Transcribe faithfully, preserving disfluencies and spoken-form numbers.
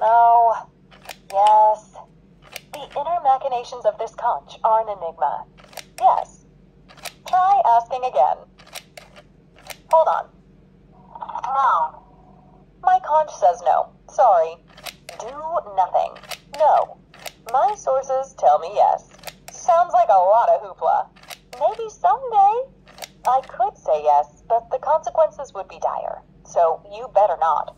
No. Yes. The inner machinations of this conch are an enigma. Yes. Try asking again. Hold on. No. My conch says no. Sorry. Do nothing. No. My sources tell me yes. Sounds like a lot of hoopla. Maybe someday I could say yes, but the consequences would be dire. So you better not.